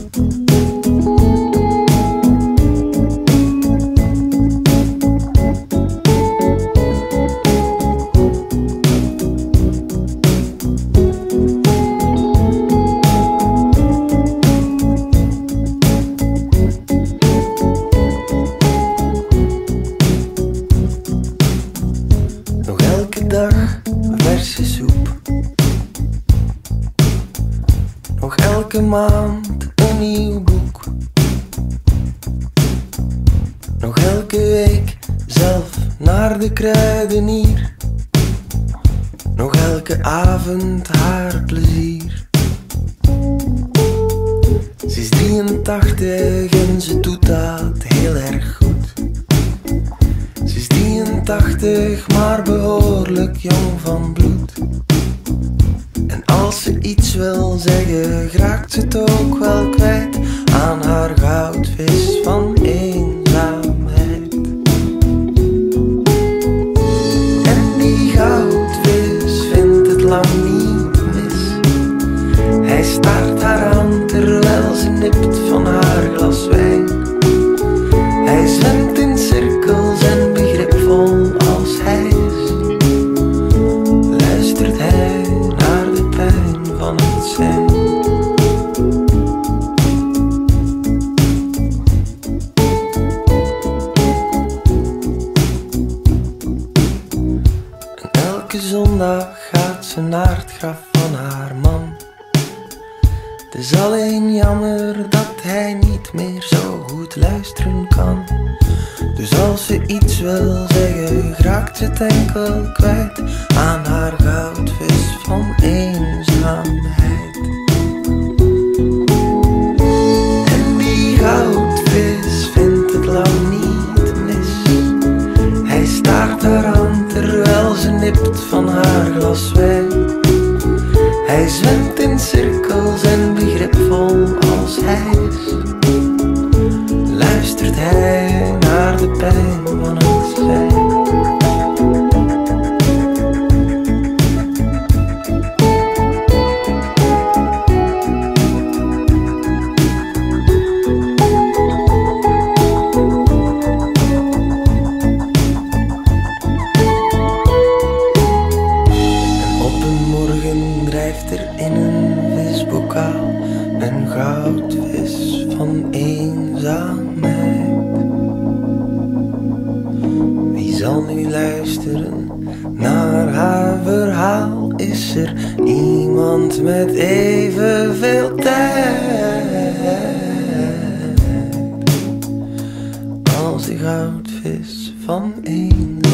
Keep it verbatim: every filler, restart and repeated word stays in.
Dag verse soep. Nog elke maand een nieuw boek. Nog elke week zelf naar de kruidenier. Nog elke avond haar plezier. Ze is drieëntachtig en ze doet dat heel erg goed. Ze is drieëntachtig, maar behoorlijk jong van bloed. En als ze iets wil zeggen, raakt ze het ook wel kwijt aan haar goudvis van eenzaamheid. En die goudvis vindt het lang niet mis. Hij staart haar aan terwijl ze nipt van haar glas wijn. Hij zwemt in cirkels en begripvol als hij is, luistert hij naar de pijn van het zijn. En elke zondag gaat ze naar het graf van haar man. Het is alleen jammer dat hij niet meer zo goed luisteren kan. Dus als ze iets wil zeggen, raakt ze het enkel kwijt aan haar goudvis van eenzaamheid. En die goudvis vindt het lang niet mis. Hij staart haar aan terwijl ze nipt van haar glas wijn. Hij zwemt in cirkels en begripvol als hij is, luistert hij naar de pijn van het zijn. En op een morgen drijft er in een visbokaal een goudvis van eenzaamheid. Wie zal nu luisteren naar haar verhaal? Is er iemand met evenveel tijd als die goudvis van eenzaamheid?